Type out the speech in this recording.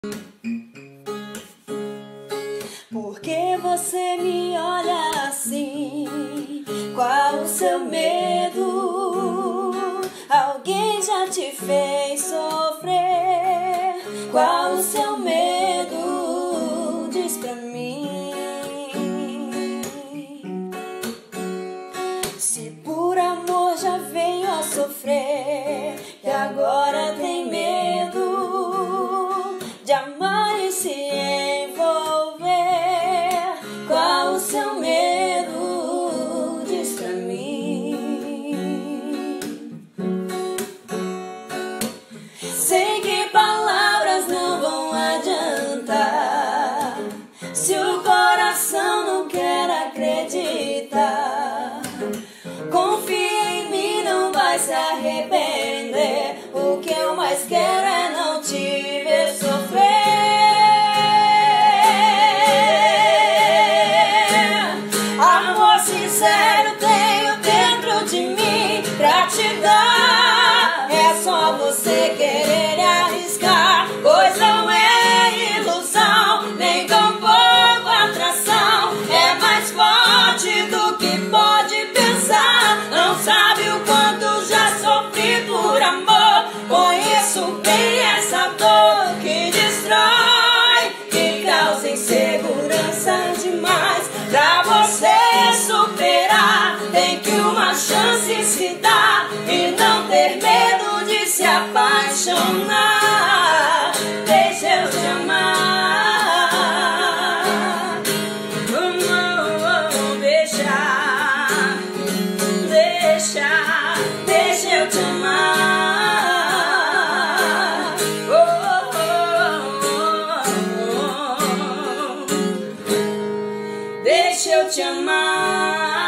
Por que você me olha assim? Qual o seu medo? Alguém já te fez sofrer? Qual o seu medo? Diz pra mim. Se por amor já veio a sofrer e agora tem medo de amar e se envolver, qual o seu medo? Diz pra mim. Sei que palavras não vão adiantar se o coração não quer acreditar. Confia em mim, não vai se arrepender. O que eu mais quero é não te ver sofrer. Amor sincero tenho dentro de mim pra te dar. É só você querer e arriscar, pois não é ilusão, nem tão pouco atração. É mais forte do que pode pensar. Não sabe o quanto já sofri por amor. Conheço bem essa dor que destrói, que causa insegurança demais. Pra você superar, tem que uma chance se dar e não ter medo de se apaixonar. Deixa eu te amar. Deixa eu te amar. Deixa eu te amar.